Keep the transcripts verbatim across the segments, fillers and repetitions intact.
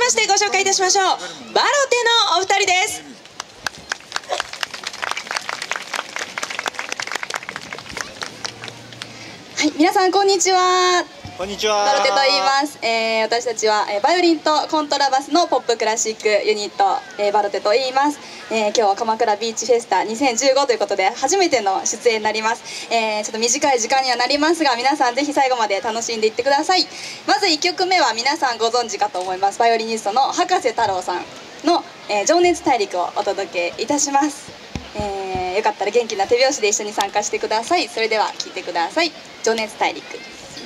ましてご紹介いたしましょう。バロテのお二人です。 はい、皆さんこんにちは。 こんにちは。 バロテと言います。えー、私たちは、えー、バイオリンとコントラバスのポップクラシックユニット、えー、バロテと言います。えー、今日は鎌倉ビーチフェスタにせんじゅうごということで初めての出演になります。えー、ちょっと短い時間にはなりますが、皆さんぜひ最後まで楽しんでいってください。まずいっきょくめは皆さんご存知かと思います。バイオリニストの葉加瀬太郎さんの、えー、情熱大陸をお届けいたします。えー、よかったら元気な手拍子で一緒に参加してください。それでは聴いてください。情熱大陸。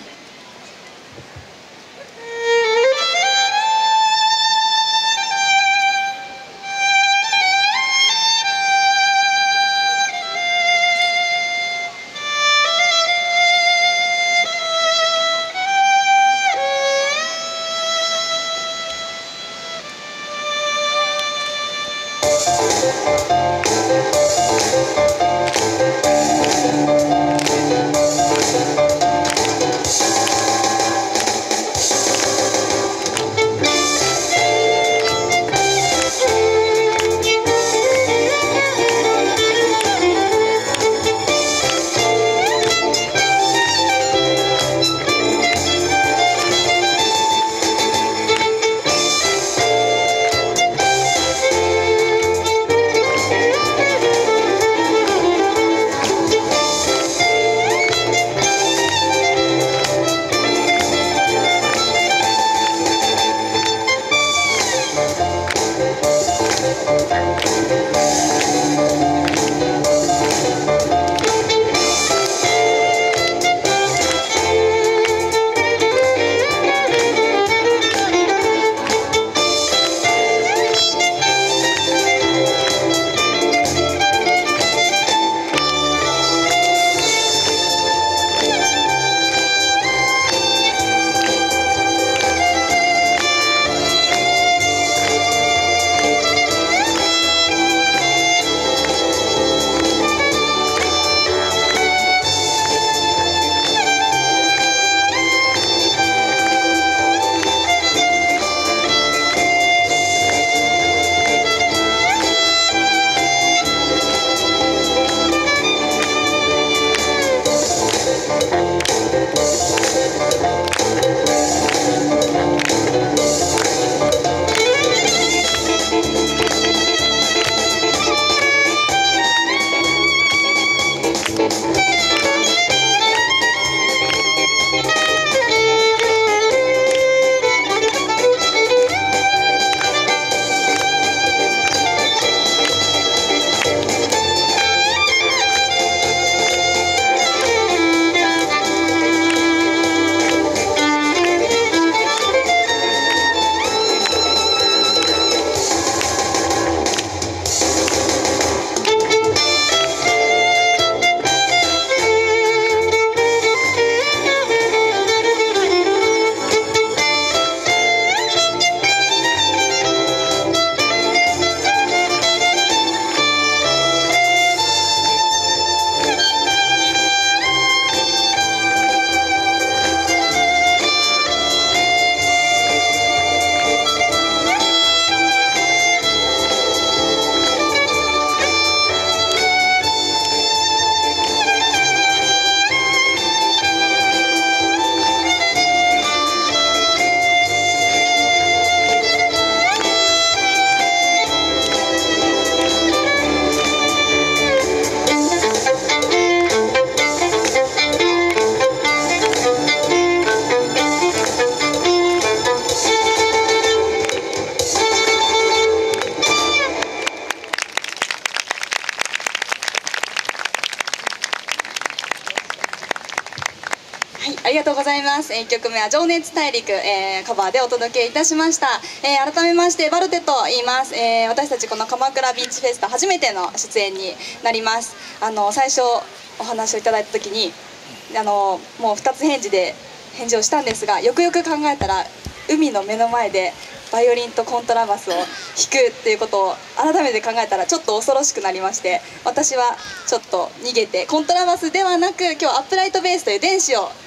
ありがとうございます。いっきょくめは情熱大陸、えー、カバーでお届けいたしました。えー、改めましてバルテと言います。えー、私たちこの鎌倉ビーチフェスタ初めての出演になります。あの最初お話をいただいた時にあのもうふたつ返事で返事をしたんですが、よくよく考えたら海の目の前でバイオリンとコントラバスを弾くっていうことを改めて考えたらちょっと恐ろしくなりまして、私はちょっと逃げてコントラバスではなく今日アップライトベースという電子を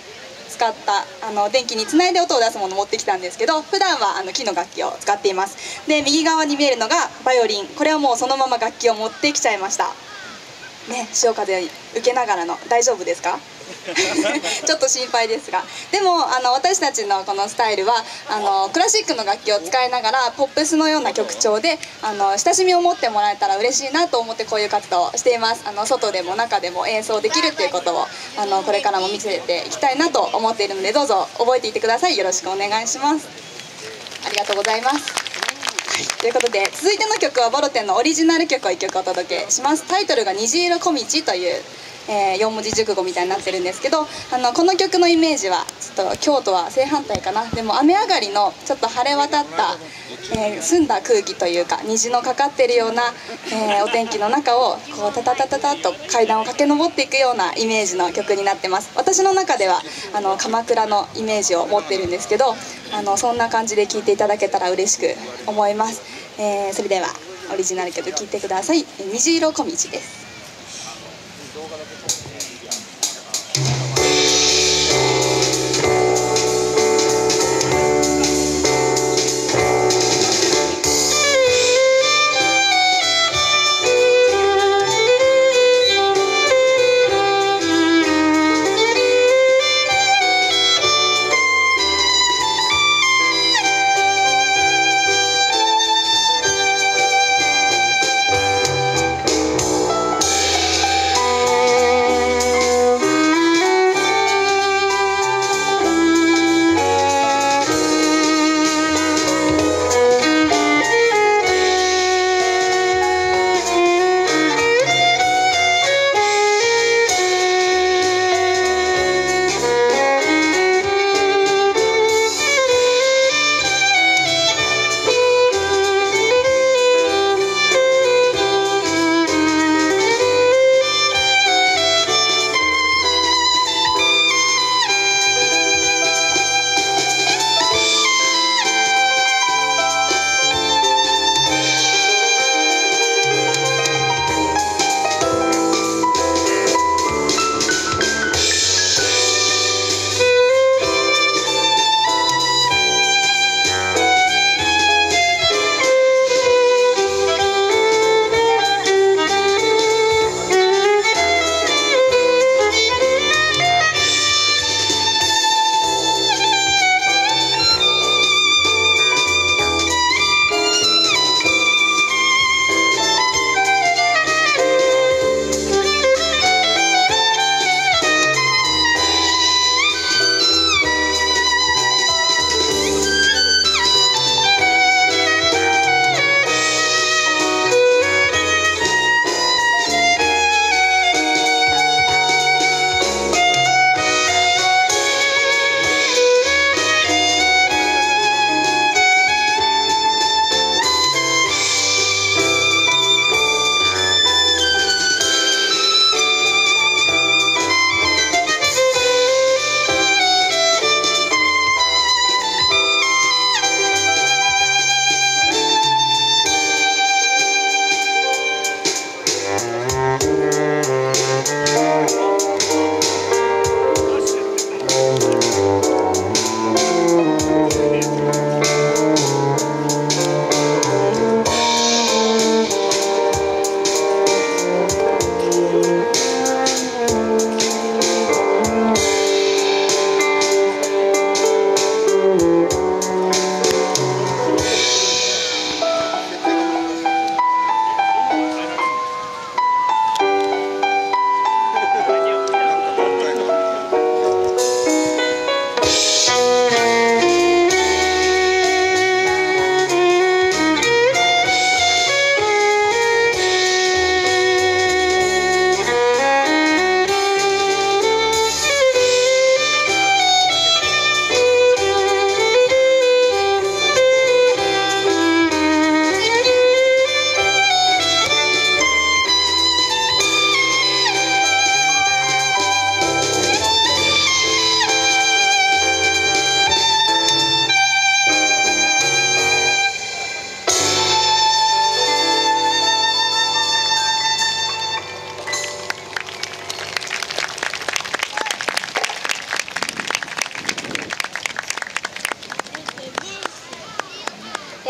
使ったあの電気につないで音を出すものを持ってきたんですけど、普段はあの木の楽器を使っています。で右側に見えるのがバイオリン、これはもうそのまま楽器を持ってきちゃいましたね。潮風を受けながらの、大丈夫ですか？ちょっと心配ですが、でもあの私たちのこのスタイルはあのクラシックの楽器を使いながらポップスのような曲調であの親しみを持ってもらえたら嬉しいなと思ってこういう活動をしています。あの外でも中でも演奏できるっていうことをあのこれからも見せていきたいなと思っているので、どうぞ覚えていてください。よろしくお願いします。ありがとうございます。ということで続いての曲はボロテンのオリジナル曲をいっきょくお届けします。タイトルが虹色小道という、えー、よん文字熟語みたいになってるんですけど、あのこの曲のイメージはちょっと京都は正反対かな、でも雨上がりのちょっと晴れ渡った、えー、澄んだ空気というか虹のかかってるような、えー、お天気の中をこうタタタタタッと階段を駆け上っていくようなイメージの曲になってます。私の中ではあの鎌倉のイメージを持ってるんですけど、あのそんな感じで聴いていただけたら嬉しく思います。えー、それではオリジナル曲聴いてください。虹色小道です。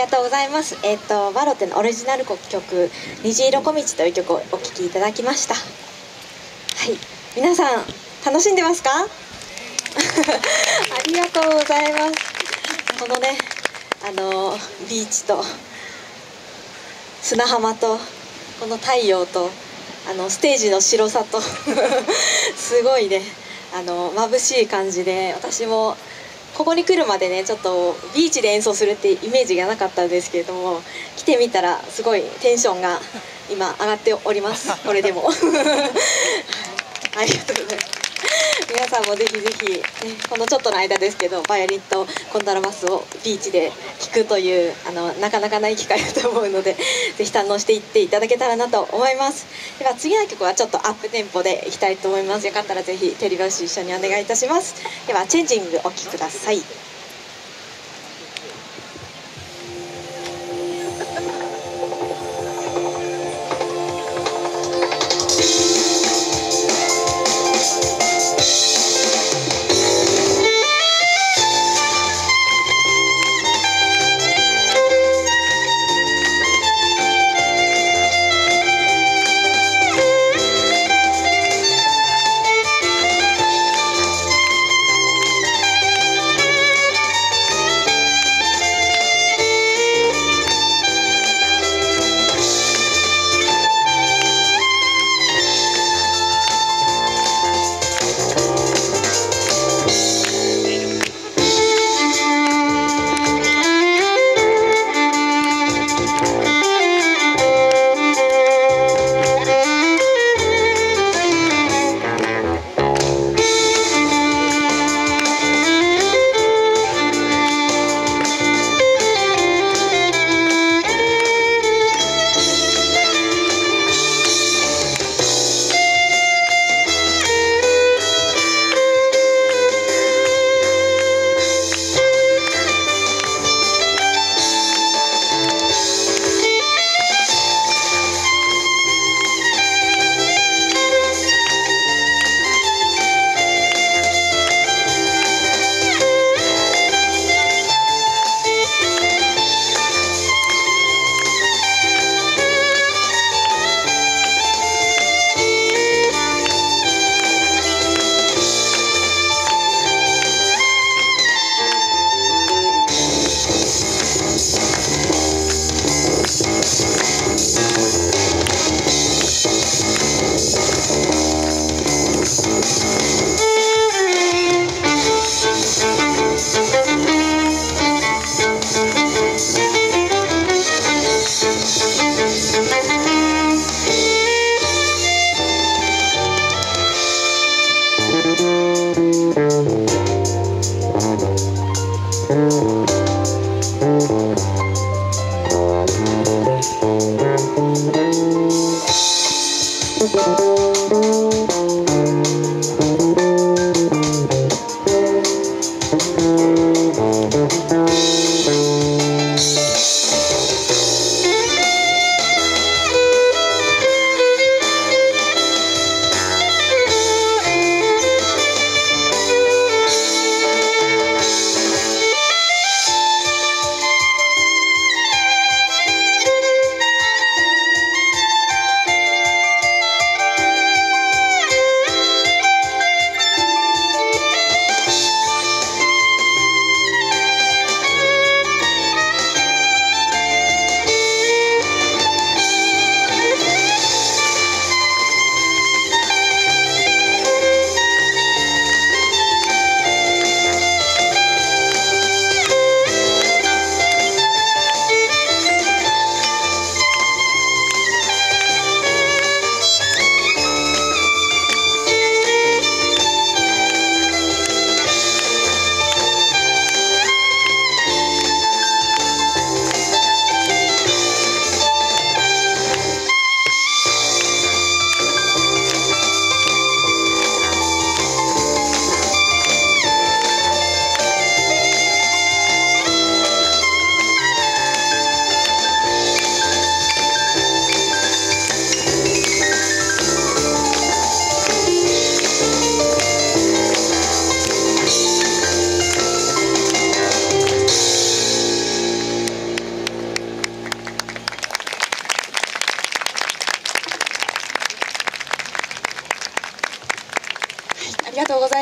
りがとうございます。えっ、とバロテのオリジナル曲「虹色小道」という曲をお聴きいただきました。はい、皆さん楽しんでますか？ありがとうございます。このね、あのビーチと砂浜とこの太陽とあのステージの白さとすごいね、あの眩しい感じで、私もここに来るまでねちょっとビーチで演奏するってイメージがなかったんですけれども、来てみたらすごいテンションが今上がっております。これでもありがとうございます。皆さんもぜひぜひ、ね、このちょっとの間ですけどバイオリンとコントラバスをビーチで聴くというあのなかなかない機会だと思うので、ぜひ堪能していっていただけたらなと思います。では次の曲はちょっとアップテンポでいきたいと思います。よかったらぜひ手拍子一緒にお願いいたします。ではチェンジングお聴きください。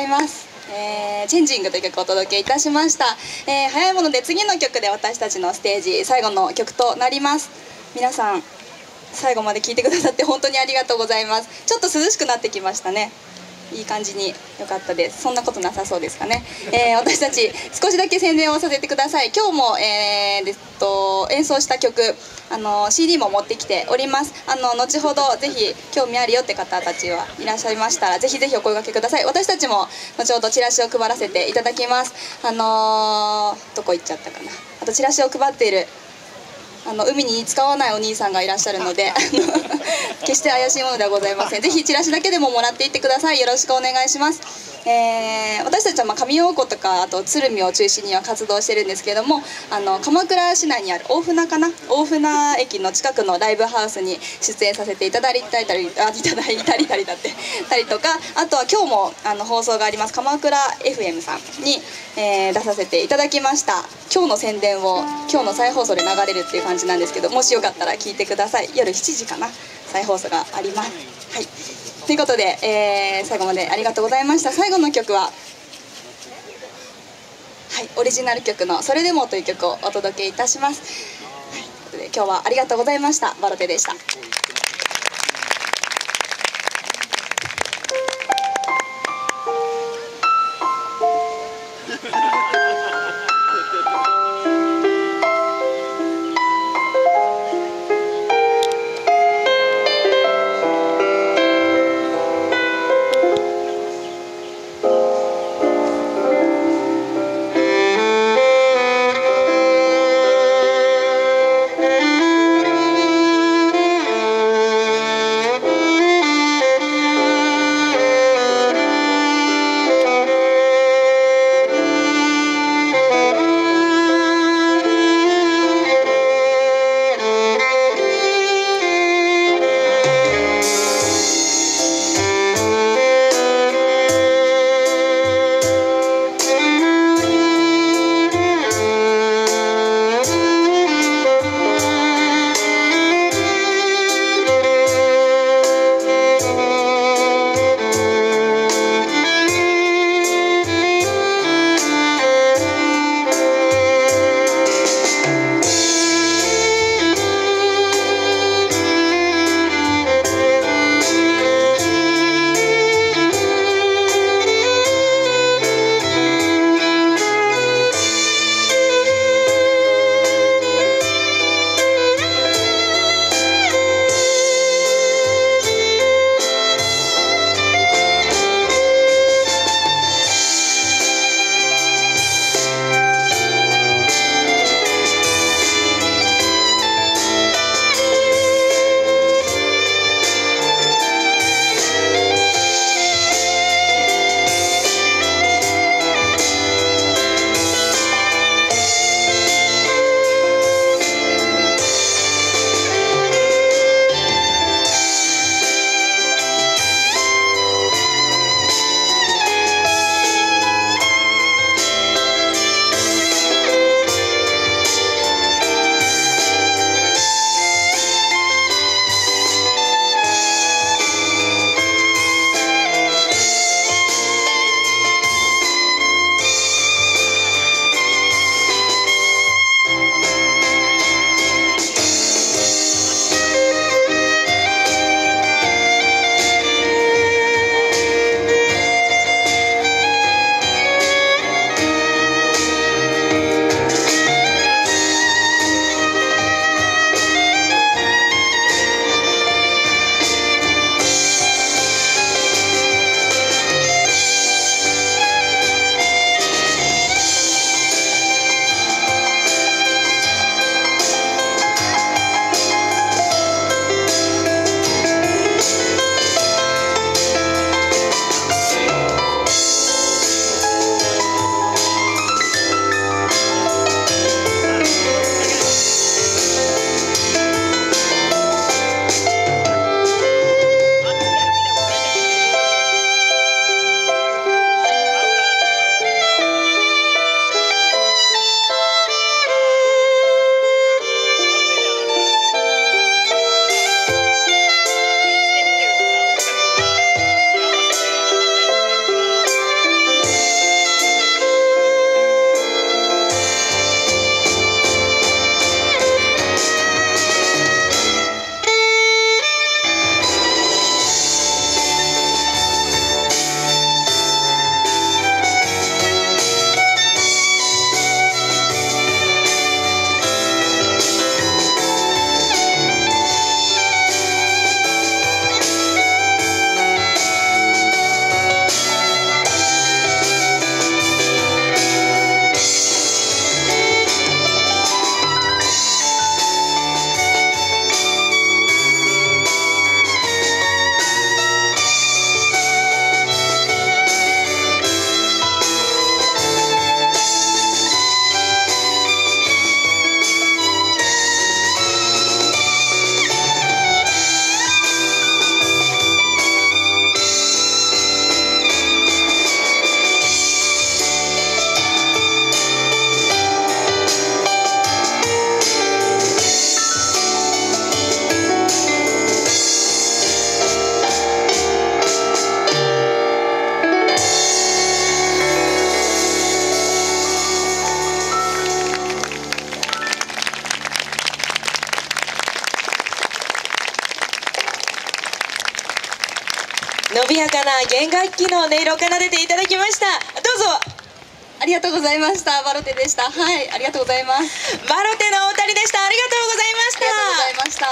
ます。えー、チェンジングという曲をお届けいたしました。えー、早いもので次の曲で私たちのステージ最後の曲となります。皆さん最後まで聴いてくださって本当にありがとうございます。ちょっと涼しくなってきましたね。いい感じに良かったです。そんなことなさそうですかね。えー、私たち少しだけ宣伝をさせてください。今日も、えーえっと、演奏した曲あの シーディー も持ってきております。あの後ほどぜひ興味あるよって方たちはいらっしゃいましたらぜひぜひお声掛けください。私たちも後ほどチラシを配らせていただきます。あのー、どこ行っちゃったかな。あとチラシを配っているあの海に使わないお兄さんがいらっしゃるので決して怪しいものではございません。ぜひチラシだけでももらっていってください。よろしくお願いします。えー、私たちはまあ上大湖とかあと鶴見を中心には活動してるんですけれども、あの鎌倉市内にある大船かな大船駅の近くのライブハウスに出演させていただいたりたりあいただいたりたりだってたりとか、あとは今日もあの放送があります鎌倉 エフエム さんに、えー、出させていただきました。今日の宣伝を今日の再放送で流れるっていう感じなんですけど、もしよかったら聞いてください。夜しちじかな再放送があります。はい、ということで、えー、最後までありがとうございました。最後の曲は、はい、オリジナル曲の「それでも」という曲をお届けいたします。はい、ということで今日はありがとうございました。バロテでした。 伸びやかな弦楽器の音色を奏でていただきました。どうぞ。 ありがとうございました。バロテでした。はい、ありがとうございます。 バロテのお二人でした。ありがとうございましありがとうございました。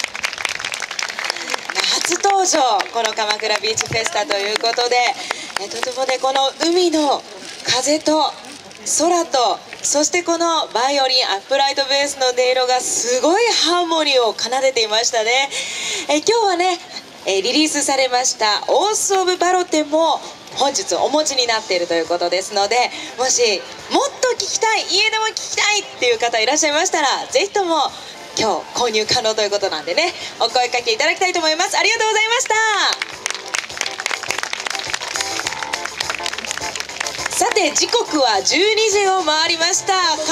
初登場、この鎌倉ビーチフェスタということで、えとてもね、この海の風と空と、そしてこのバイオリンアップライトベースの音色がすごいハーモニーを奏でていましたね。え今日はね、えリリースされました「オース・オブ・バロテ」も本日お持ちになっているということですので、もしもっと聴きたい、家でも聴きたいっていう方いらっしゃいましたら、ぜひとも今日購入可能ということなんでね、お声かけいただきたいと思います。ありがとうございました。さて時刻はじゅうにじを回りました。